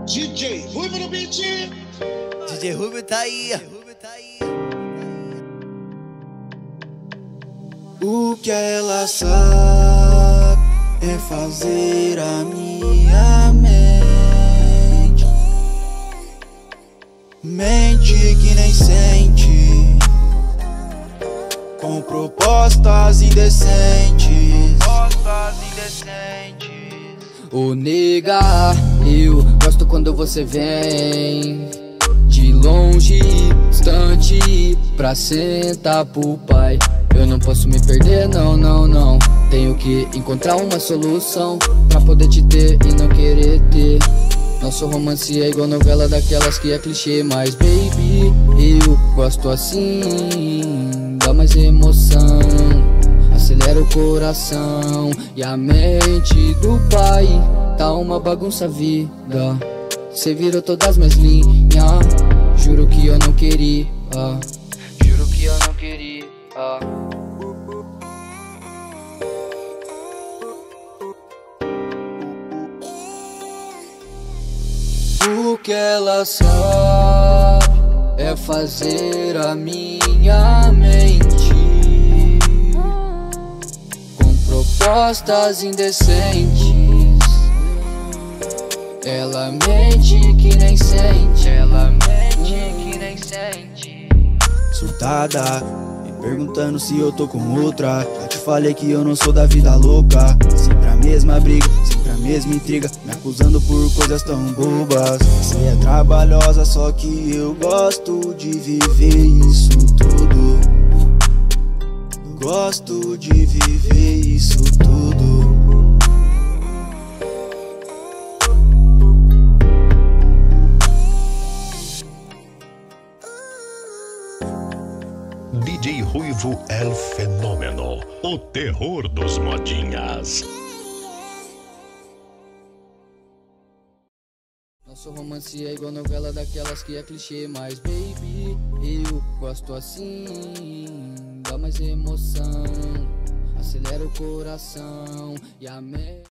DJ Ruivo no beat. DJ Ruivo tá aí. O que ela sabe é fazer a minha mente que nem sente, com propostas indecentes. Ô nega, eu gosto quando você vem de longe, distante, pra sentar pro pai. Eu não posso me perder, não, não, não. Tenho que encontrar uma solução pra poder te ter e não querer ter. Nosso romance é igual novela daquelas que é clichê, mas baby, eu gosto assim, dá mais emoção, acelera o coração e a mente do pai. Tá uma bagunça a vida, cê virou todas as minhas linhas. Juro que eu não queria, juro que eu não queria. O que ela sabe é fazer a minha mente com propostas indecentes. Ela mente que nem sente, ela mente que nem sente. Surtada, me perguntando se eu tô com outra. Já te falei que eu não sou da vida louca. Sempre a mesma briga, sempre a mesma intriga, me acusando por coisas tão bobas. Você é trabalhosa, só que eu gosto de viver isso tudo. Eu gosto de viver isso tudo. DJ Ruivo El Fenômeno, o terror dos modinhas. Nosso romance é igual novela daquelas que é clichê, mas baby, eu gosto assim, dá mais emoção, acelera o coração e a mente.